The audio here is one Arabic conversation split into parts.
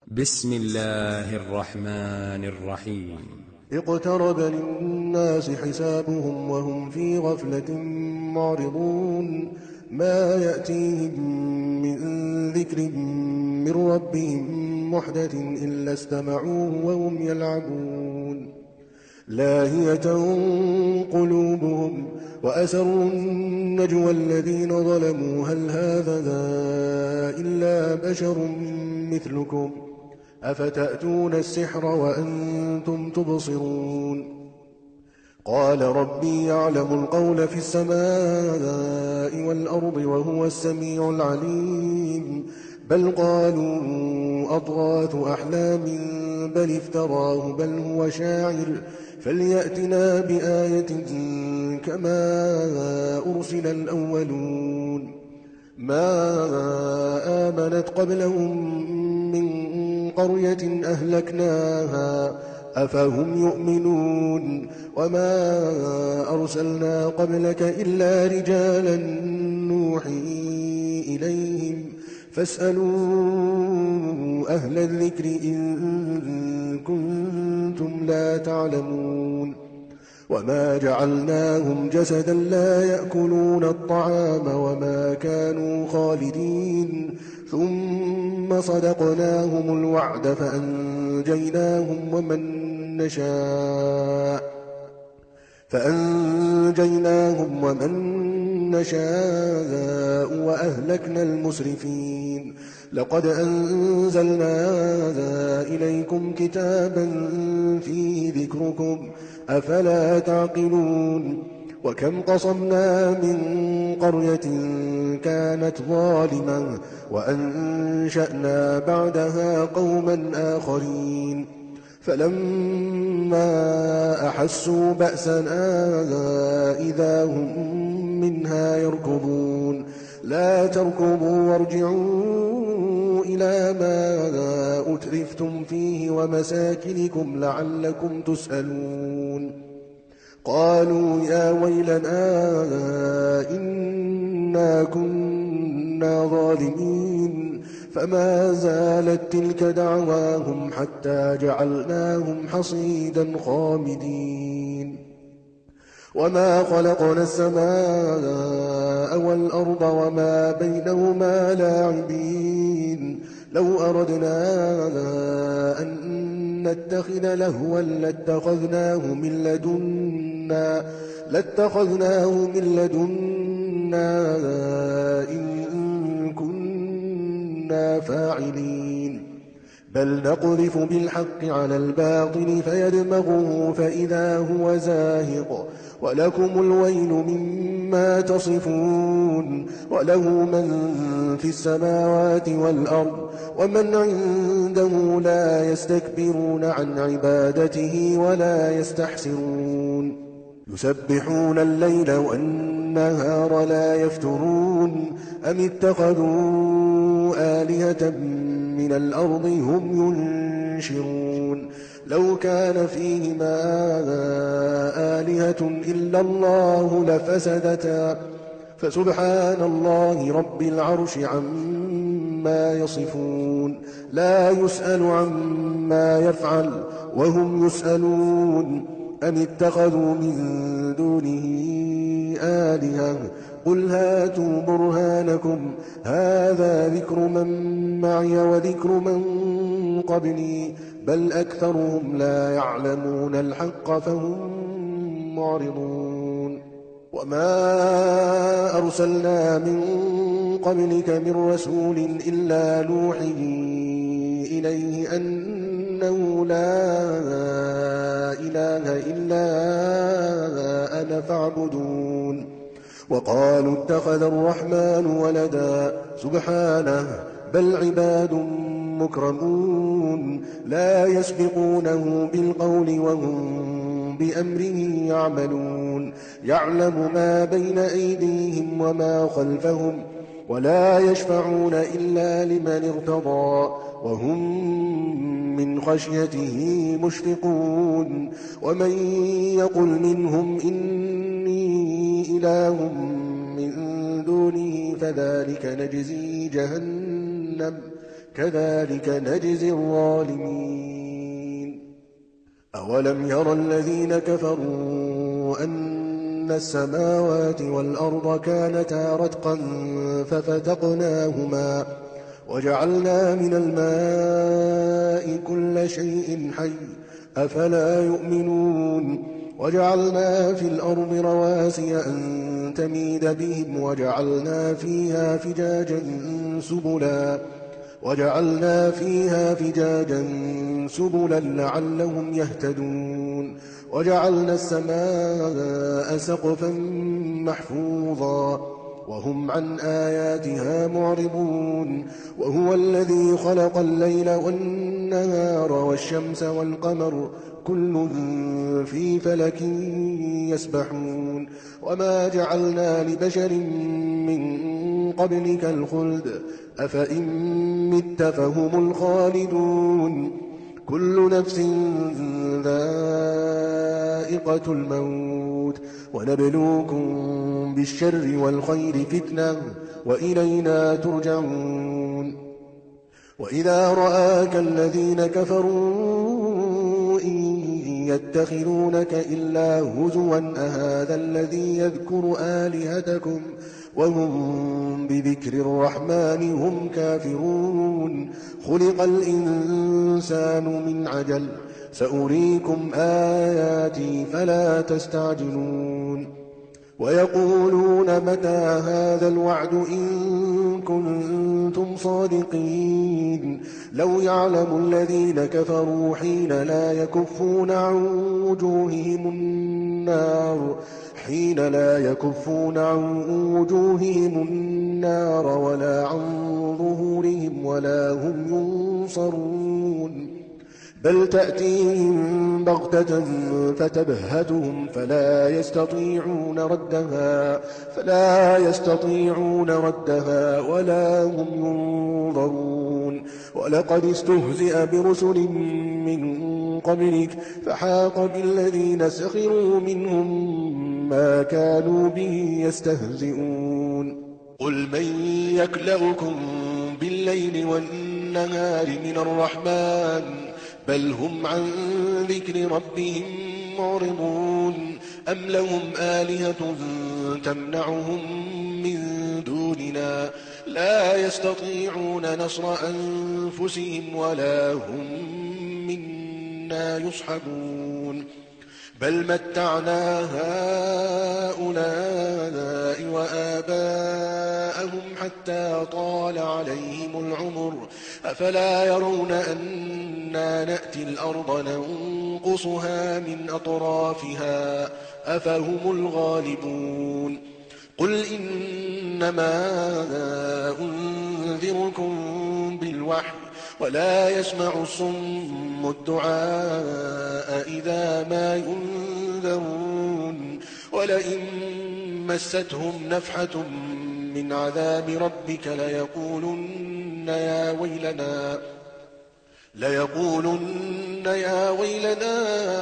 بسم الله الرحمن الرحيم. اقترب للناس حسابهم وهم في غفلة معرضون ما يأتيهم من ذكر من ربهم محدث إلا استمعوه وهم يلعبون لاهية قلوبهم وأسروا النجوى الذين ظلموا هل هذا إلا بشر مثلكم أفتأتون السحر وأنتم تبصرون قال ربي يعلم القول في السماء والأرض وهو السميع العليم بل قالوا أضغاث أحلام بل افتراه بل هو شاعر فليأتنا بآية كما أرسل الأولون ما آمنت قبلهم من قرية أهلكناها أفهم يؤمنون وما أرسلنا قبلك إلا رجالا نوحي إليهم فاسألوا أهل الذكر إن كنتم لا تعلمون وما جعلناهم جسدا لا يأكلون الطعام وما كانوا خالدين ثم صدقناهم الوعد فأنجيناهم ومن نشاء وأهلكنا المسرفين لقد أنزلنا إليكم كتابا فيه ذكركم أفلا تعقلون وكم قصمنا من قرية كانت ظالمة وأنشأنا بعدها قوما آخرين فلما أحسوا بأسنا إذا هم منها يركضون لا تركضوا وارجعوا إلى ما أترفتم فيه ومساكنكم لعلكم تسألون قالوا يا ويلنا إنا كنا ظالمين فما زالت تلك دعواهم حتى جعلناهم حصيدا خامدين وما خلقنا السماء والأرض وما بينهما لاعبين لو أردنا أن نتخذ لهوا لاتخذناه من لدنا إن كنا فاعلين بل نقذف بالحق على الباطل فيدمغه فإذا هو زاهق ولكم الويل مما تصفون وله من في السماوات والأرض ومن عنده لا يستكبرون عن عبادته ولا يستحسرون يسبحون الليل والنهار لا يفترون أم اتخذوا آلهة من الأرض هم ينشرون لو كان فيهما آلهة إلا الله لفسدتا فسبحان الله رب العرش عما يصفون لا يسأل عما يفعل وهم يسألون أم اتخذوا من دونه آلهة قل هاتوا برهانكم هذا ذكر من معي وذكر من قبلي بل أكثرهم لا يعلمون الحق فهم معرضون وما أرسلنا من قبلك من رسول إلا نوحي إليه أنه لا إله إلا أنا فاعبدون وقالوا اتخذ الرحمن ولدا سبحانه بل عباد مكرمون لا يسبقونه بالقول وهم بأمره يعملون يعلم ما بين أيديهم وما خلفهم ولا يشفعون إلا لمن ارتضى وهم من خشيته مشفقون ومن يقل منهم إني إله من دونه فذلك نجزي جهنم كذلك نجزي الظالمين. أولم يرى الذين كفروا أن السماوات والأرض كانتا رتقا ففتقناهما وجعلنا من الماء كل شيء حي أفلا يؤمنون. وجعلنا في الأرض رواسي أن تميد بهم وجعلنا فيها فجاجا سبلا لعلهم يهتدون. وجعلنا السماء سقفا محفوظا وهم عن آياتها معرضون. وهو الذي خلق الليل والنهار والشمس والقمر كل في فلك يسبحون. وما جعلنا لبشر من قبلك الخلد أفإن مت فهم الخالدون. كل نفس ذائقة الموت ونبلوكم بالشر والخير فتنة وإلينا ترجعون. وإذا رآك الذين كفروا إن يتخذونك إلا هزوا أهذا الذي يذكر آلهتكم وهم بذكر الرحمن هم كافرون. خلق الإنسان من عجل سأريكم آياتي فلا تستعجلون. ويقولون متى هذا الوعد إن كنتم صادقين. لو يعلم الذين كفروا حين لا يكفون عن وجوههم النار ولا عن ظهورهم ولا هم ينصرون. بل تأتيهم بغتة فتبهتهم فلا يستطيعون ردها ولا هم ينظرون. ولقد استهزئ برسل من قبلك فحاق بالذين سخروا منهم ما كانوا به يستهزئون. قل من يكلؤكم بالليل والنهار من الرحمن بل هم عن ذكر ربهم معرضون. أم لهم آلهة تمنعهم من دوننا لا يستطيعون نصر أنفسهم ولا هم منا يصحبون. بل متعنا هؤلاء وآباءهم حتى طال عليهم العمر أفلا يرون أنا نأتي الأرض ننقصها من أطرافها أفهم الغالبون. قل إنما أنذركم بالوحي ولا يسمع الصم الدعاء إذا ما ينذرون. ولئن مستهم نفحة من عذاب ربك ليقولن يا ويلنا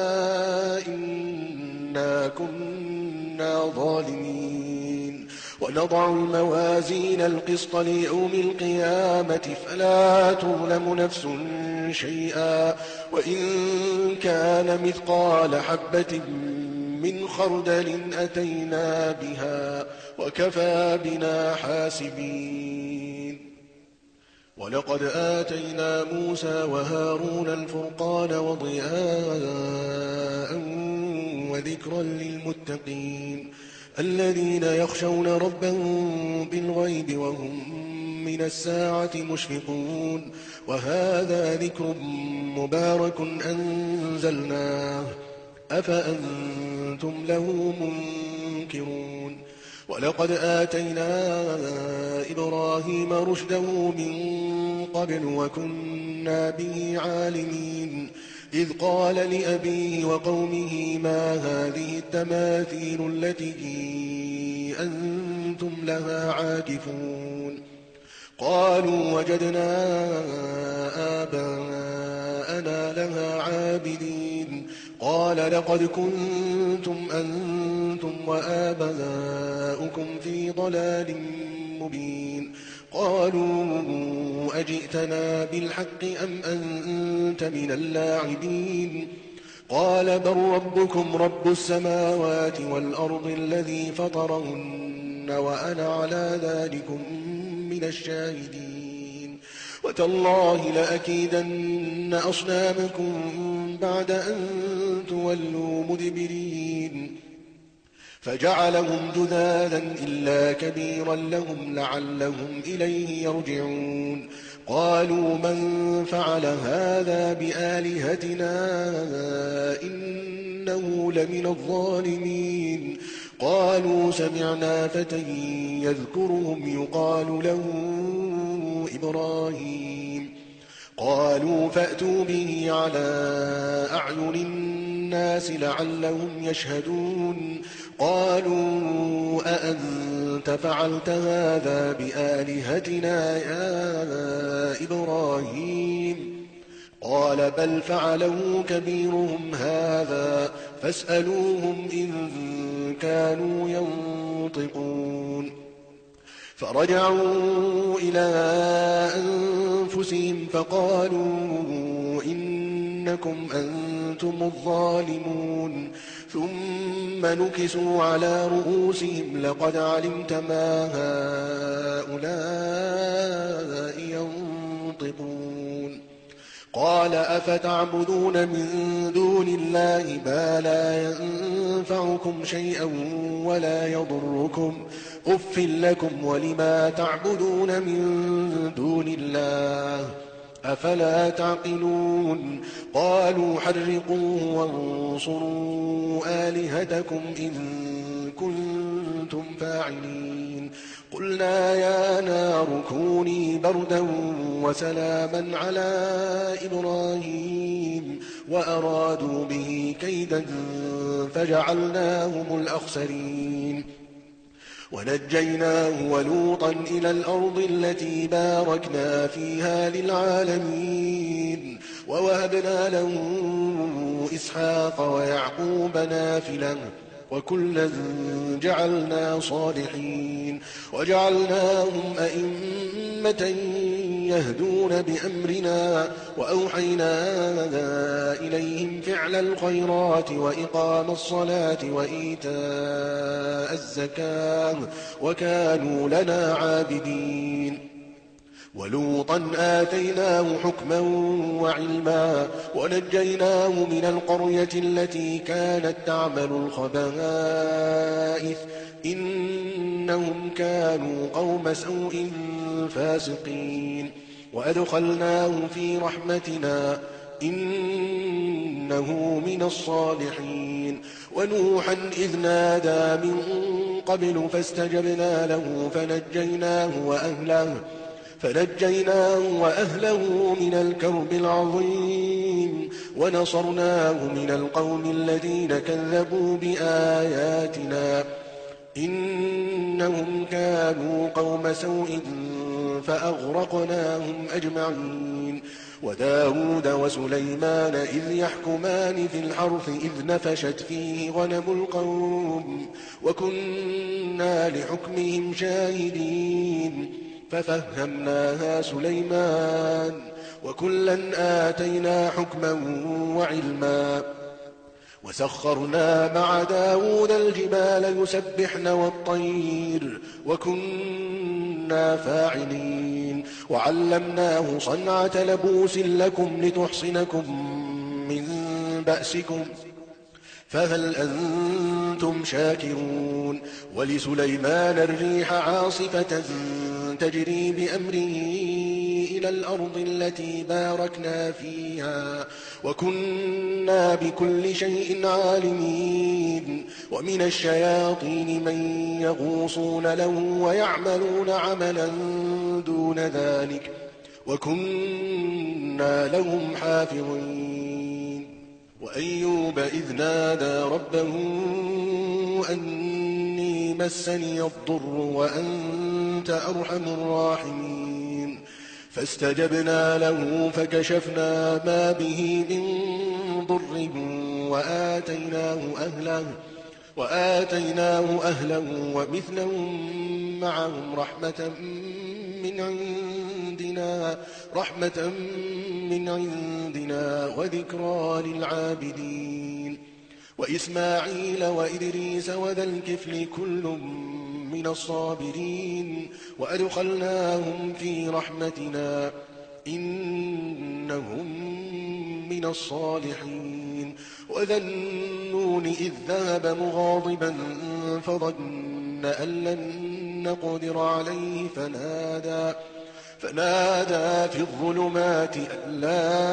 إنا كنا ظالمين. ونضع الموازين القسط ليوم القيامة فلا تظلم نفس شيئا وإن كان مثقال حبة من خردل أتينا بها وكفى بنا حاسبين. ولقد آتينا موسى وهارون الفرقان وضياء وذكرا للمتقين الذين يخشون ربهم بالغيب وهم من الساعة مشفقون. وهذا ذكر مبارك أنزلناه أفأنتم له منكرون. ولقد آتينا إبراهيم رشده من قبل وكنا به عالمين. إذ قال لأبيه وقومه ما هذه التماثيل التي أنتم لها عاكفون. قالوا وجدنا آباءنا لها عابدين. قال لقد كنتم أنتم وآباؤكم في ضلال مبين. قالوا أجئتنا بالحق أم أنت من اللاعبين قال بل ربكم رب السماوات والأرض الذي فطرهن وأنا على ذلكم من الشاهدين وتالله لأكيدن أصنامكم بعد أن تولوا مدبرين فجعلهم جذاذا إلا كبيرا لهم لعلهم إليه يرجعون قالوا من فعل هذا بآلهتنا إنه لمن الظالمين قالوا سمعنا فتى يذكرهم يقال له إبراهيم قالوا فأتوا به على أعين الناس لعلهم يشهدون قالوا أأنت فعلت هذا بآلهتنا يا إبراهيم قال بل فعله كبيرهم هذا فاسألوهم إن كانوا ينطقون فرجعوا إلى أنفسهم فقالوا إنكم أنتم الظالمون ثم نكسوا على رؤوسهم لقد علمت ما هؤلاء ينطقون قال أفتعبدون من دون الله ما لا ينفعكم شيئا ولا يضركم أف لكم ولما تعبدون من دون الله أفلا تعقلون قالوا حرقوه وانصروا آلهتكم إن كنتم فاعلين قلنا يا نار كوني بردا وسلاما على إبراهيم وأرادوا به كيدا فجعلناهم الأخسرين ونجيناه ولوطا إلى الأرض التي باركنا فيها للعالمين ووهبنا له إسحاق ويعقوب نافلة وكلا جعلنا صالحين وجعلناهم أئمة يهدون بأمرنا وأوحينا إليهم فعل الخيرات وإقام الصلاة وإيتاء الزكاة وكانوا لنا عابدين ولوطا آتيناه حكما وعلما ونجيناه من القرية التي كانت تعمل الخبائث إنهم كانوا قوم سوء فاسقين وأدخلناه في رحمتنا إنه من الصالحين ونوحا إذ نادى من قبل فاستجبنا له فنجيناه وأهله من الكرب العظيم ونصرناه من القوم الذين كذبوا بآياتنا إنهم كانوا قوم سوء فأغرقناهم أجمعين وداود وسليمان إذ يحكمان في الحرث إذ نفشت فيه غنم القوم وكنا لحكمهم شاهدين ففهمناها سليمان وكلا آتينا حكما وعلما وسخرنا مع داود الجبال يسبحن والطير وكنا فاعلين وعلمناه صنعة لبوس لكم لتحصنكم من بأسكم فهل أنتم شاكرون ولسليمان الريح عاصفة تجري بأمره إلى الأرض التي باركنا فيها وكنا بكل شيء عالمين ومن الشياطين من يغوصون له ويعملون عملا دون ذلك وكنا لهم حافظين وأيوب إذ نادى ربه أني مسني الضر وأنت أرحم الراحمين فاستجبنا له فكشفنا ما به من ضر وآتيناه أهله ومثلهم معهم رحمة من من عندنا وذكرى للعابدين وإسماعيل وإدريس وذا الكفل كل من الصابرين وأدخلناهم في رحمتنا إنهم من الصالحين وذا النون إذ ذهب مغاضبا فظن أن لن نقدر عليه فنادى في الظلمات أن لا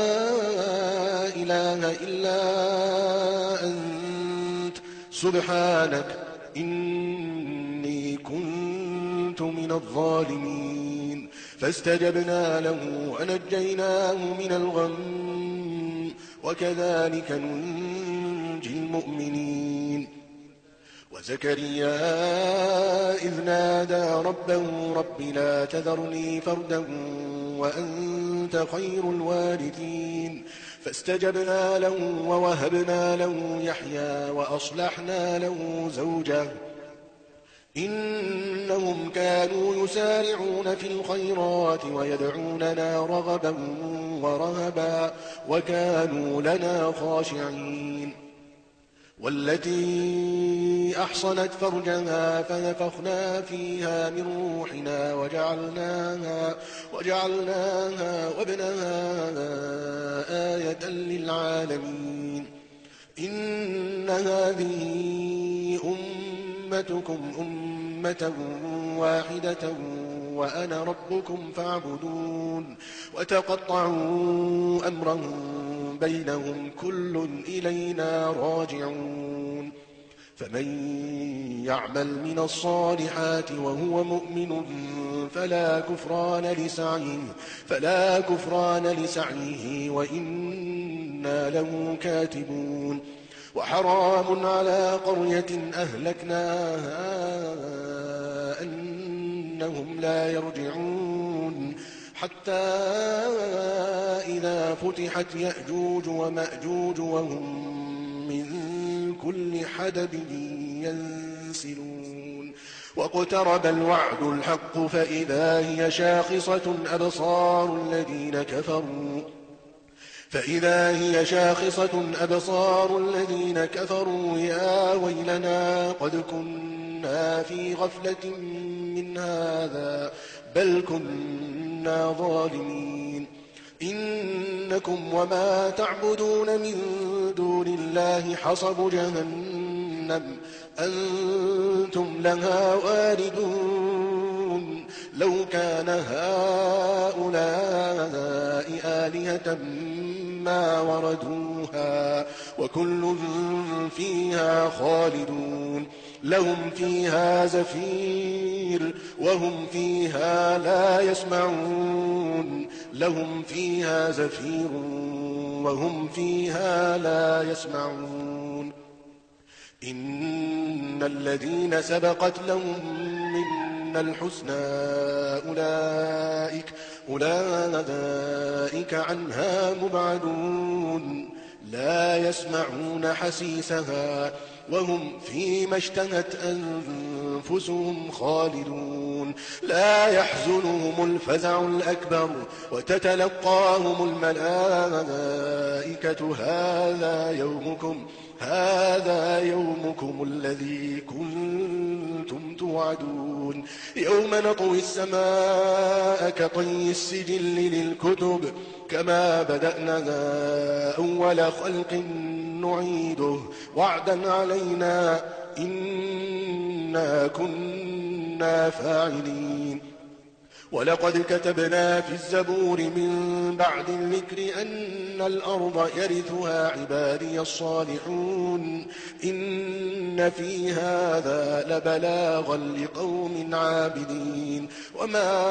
إله إلا أنت سبحانك إني كنت من الظالمين فاستجبنا له ونجيناه من الغم وكذلك ننجي المؤمنين وزكريا إذ نادى ربه رب لا تذرني فردا وأنت خير الوارثين فاستجبنا له ووهبنا له يحيى وأصلحنا له زوجه إنهم كانوا يسارعون في الخيرات ويدعوننا رغبا ورهبا وكانوا لنا خاشعين والتي أحصنت فرجها فنفخنا فيها من روحنا وجعلناها وابنها آية للعالمين إن هذه أمتكم أمة واحدة وأنا ربكم فاعبدون وتقطعوا أمرهم بينهم كل إلينا راجعون فمن يعمل من الصالحات وهو مؤمن فلا كفران لسعيه وإنا له كاتبون وحرام على قرية أهلكناها أنهم لا يرجعون حتى إذا فتحت يأجوج ومأجوج وهم من كل حدب ينسلون واقترب الوعد الحق فإذا هي شاخصة أبصار الذين كفروا يا ويلنا قد كنا في غفلة من هذا بل كنا ظالمين إنكم وما تعبدون من دون الله حصب جهنم أنتم لها واردون لو كان هؤلاء آلهة ما وردوها وكل فيها خالدون لهم فيها زفير وهم فيها لا يسمعون إن الذين سبقت لهم منا الحسنى أولئك عنها مبعدون لا يسمعون حسيسها وهم فيما اشتهت أنفسهم خالدون لا يحزنهم الفزع الأكبر وتتلقاهم الملائكة هذا يومكم الذي كنتم توعدون يوم نطوي السماء كطي السجل للكتب كما بدأنا أول خلق نعيده وعدا علينا إنا كنا فاعلين ولقد كتبنا في الزبور من بعد الذكر أن الأرض يرثها عبادي الصالحون إن في هذا لبلاغا لقوم عابدين وما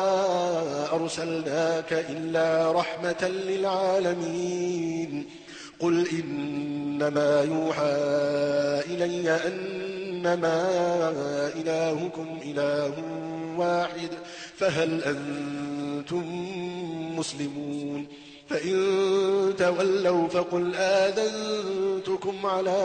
أرسلناك إلا رحمة للعالمين قل إنما يوحى إلي أنما إلهكم إله واحد فهل أنتم مسلمون فإن تولوا فقل آذنتكم على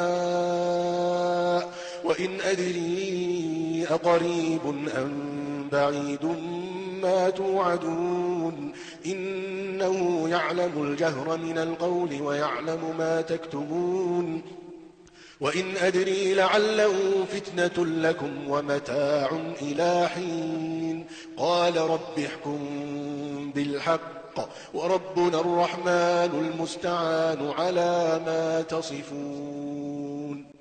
سواء وإن أدري أقريب أم بعيد ما توعدون إنه يعلم الجهر من القول ويعلم ما تكتبون وإن أدري لعله فتنة لكم ومتاع إلى حين قال رب احكم بالحق وربنا الرحمن المستعان على ما تصفون